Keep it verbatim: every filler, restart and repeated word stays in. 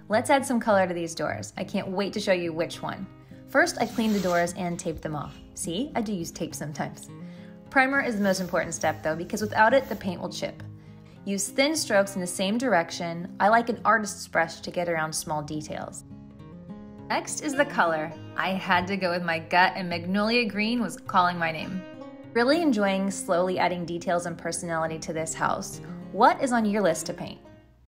Let's add some color to these doors. I can't wait to show you which one. First, I cleaned the doors and taped them off. See, I do use tape sometimes. Primer is the most important step though, because without it, the paint will chip. Use thin strokes in the same direction. I like an artist's brush to get around small details. Next is the color. I had to go with my gut, and Magnolia Green was calling my name. Really enjoying slowly adding details and personality to this house. What is on your list to paint?